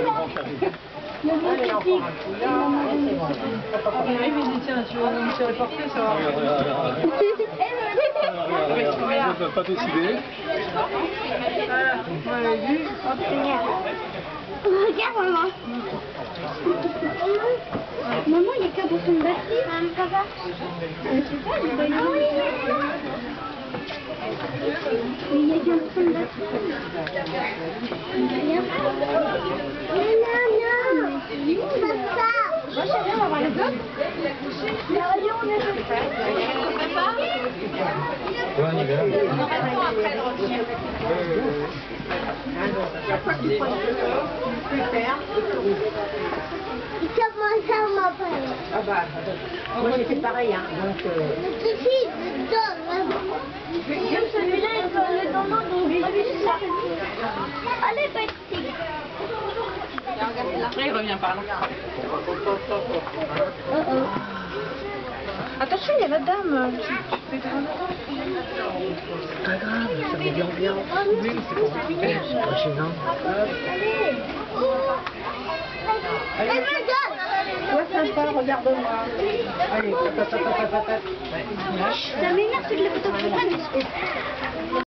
Allez, encore un coup là. C'est bon. Il arrive, il dit tiens, tu veux me faire porter, ça va. Je ne peux pas décider. Voilà, vous m'avez vu. Regarde maman. Maman, il y a qu'un bouton de batterie. Papa. C'est ça, il doit y il y a qu'un bouton de batterie. Non, papa. Moi, je viens avoir les autres. On On y va. Comment ça, on m'appelle? Ah bah, moi j'ai fait pareil, hein. Donc, Ici, celui-là, il peut aller dans l'eau, donc celui-là. Allez, petit. Après, il revient par là. Attention, il y a la dame. Tu fais pas grave, ça met l'ambiance. Oui, c'est pas gênant. Elle me donne. Sois sympa, regarde-moi. Allez, Ça m'énerve, c'est que les photos que je prenne.